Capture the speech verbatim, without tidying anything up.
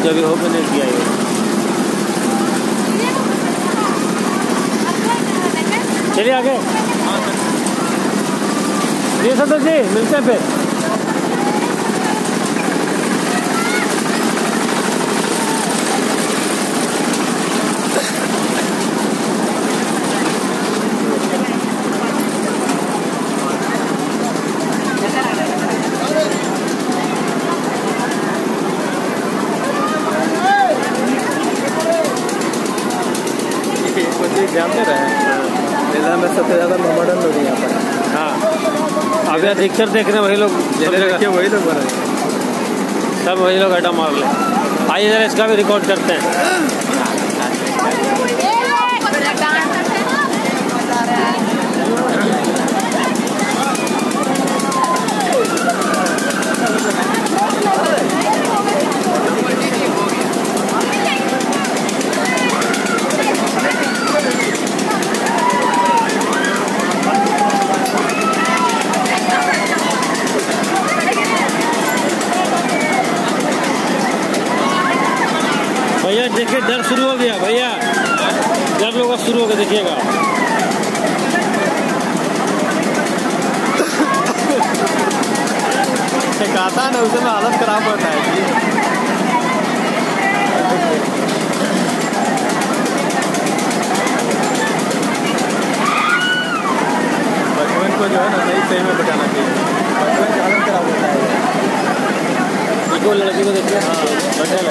कभी हो भी नहीं किया ये। चलिए आगे। ये सदस्य जी मिलते हैं फिर। जानते रहे मेला में सबसे ज़्यादा मॉडर्न लोग यहाँ पर। हाँ अभी अधिकतर देख रहे हैं वही लोग, वही लोग बना सब वही लोग अड्डा मार ले। आइए जरा इसका भी रिकॉर्ड करते हैं। भैया देखिए डर शुरू हो गया, भैया डर लोग शुरू हो गया, देखिएगा। सिखाता है ना उसे में हालत खराब होता है। बचपन को जो है ना सही सही में बचाना चाहिए, बचपन की हालत खराब होता है। लड़की को देखिए। हाँ